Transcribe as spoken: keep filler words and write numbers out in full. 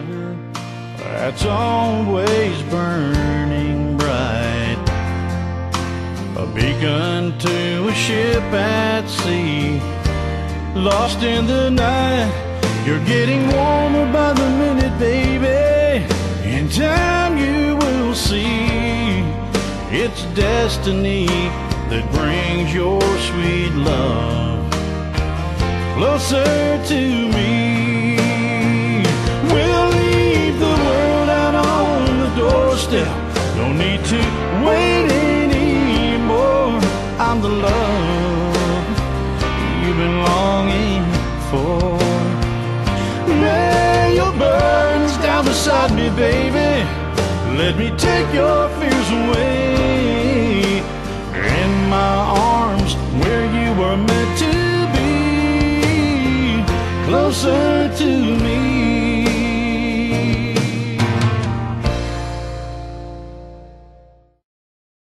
fire that's always burning bright, a beacon to a ship at sea, lost in the night. You're getting warmer by the minute, baby. In time you will see it's destiny that brings your sweet love closer to me. We'll leave the world out on the doorstep. Don't need to wait anymore. I'm the love you've been longing for. Lay your burdens down beside me, baby. Let me take your fears away. In my arms where you were meant to be, closer to me.